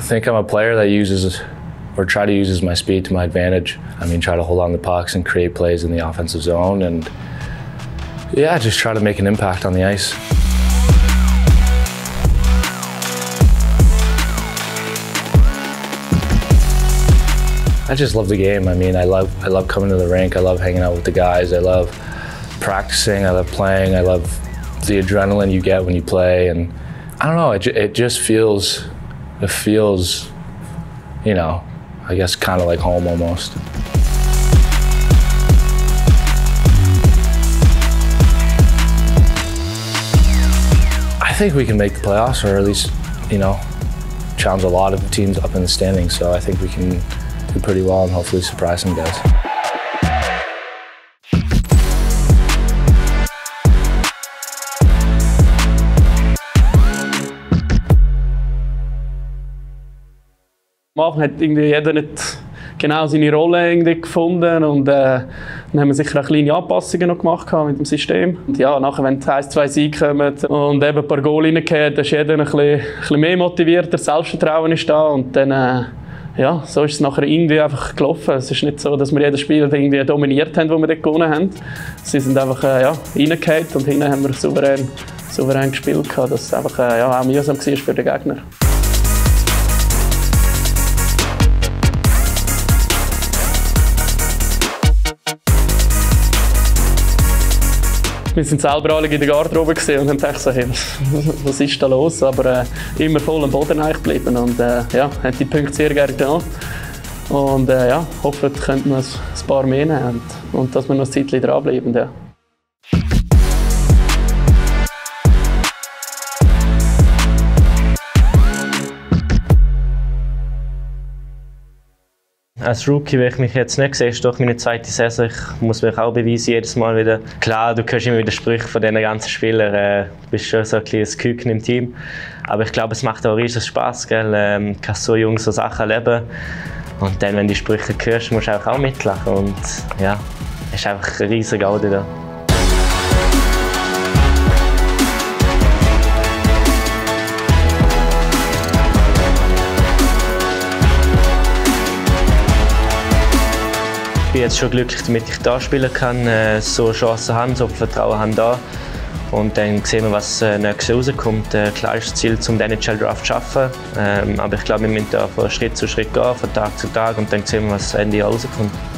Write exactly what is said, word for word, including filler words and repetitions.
think I'm a player that uses or try to use my speed to my advantage. I mean, try to hold on to pucks and create plays in the offensive zone, and yeah, just try to make an impact on the ice. I just love the game. I mean, I love I love coming to the rink. I love hanging out with the guys. I love practicing. I love playing. I love the adrenaline you get when you play. And I don't know. It it just feels it feels, you know, I guess kind of like home almost. I think we can make the playoffs, or at least, you know, challenge a lot of the teams up in the standings. So I think we can do pretty well and hopefully surprise some guys. Am Anfang hat irgendwie jeder nicht genau seine Rolle irgendwie gefunden, und äh, dann haben wir sicher auch kleine Anpassungen noch gemacht mit dem System. Und ja, nachher, wenn eins, zwei Siege kommen und eben ein paar Goal reingehen, dann ist jeder ein bisschen, ein bisschen mehr motiviert, das Selbstvertrauen ist da, und dann äh, ja, so ist es nachher irgendwie einfach gelaufen. Es ist nicht so, dass wir jeden Spieler irgendwie dominiert haben, wo wir dort gewonnen haben. Sie sind einfach äh, ja, reingefallen, und hinten haben wir souverän, souverän gespielt, dass es einfach äh, ja, auch mühsam war für den Gegner. Wir waren selber alle in der Garderobe und haben gedacht, so, hey, was ist da los? Aber äh, immer voll am Boden geblieben und äh, ja, haben die Punkte sehr gerne genommen. Und äh, ja, hoffentlich könnten wir ein paar mehr nehmen und, und dass wir noch ein Zeitchen dranbleiben. Ja. Als Rookie will ich mich jetzt nicht sehen, es ist doch meine zweite Saison. Ich muss mich auch beweisen, jedes Mal wieder. Klar, du hörst immer wieder Sprüche von diesen ganzen Spielern, äh, du bist schon so ein kleines Küken im Team. Aber ich glaube, es macht auch riesen Spass, gell? Ähm, du kannst so jung so Sachen erleben. Und dann, wenn du die Sprüche hörst, musst du auch, auch mitlachen. Und ja, es ist einfach ein riesiger Gaudi da. Ich bin jetzt schon glücklich, damit ich da spielen kann, äh, so Chancen haben, so Vertrauen haben da. Und dann sehen wir, was äh, nächstes Jahr rauskommt. Äh, klar ist das Ziel, zum den N H L-Draft zu schaffen. Ähm, aber ich glaube, wir müssen da von Schritt zu Schritt gehen, von Tag zu Tag, und dann sehen wir, was Ende rauskommt.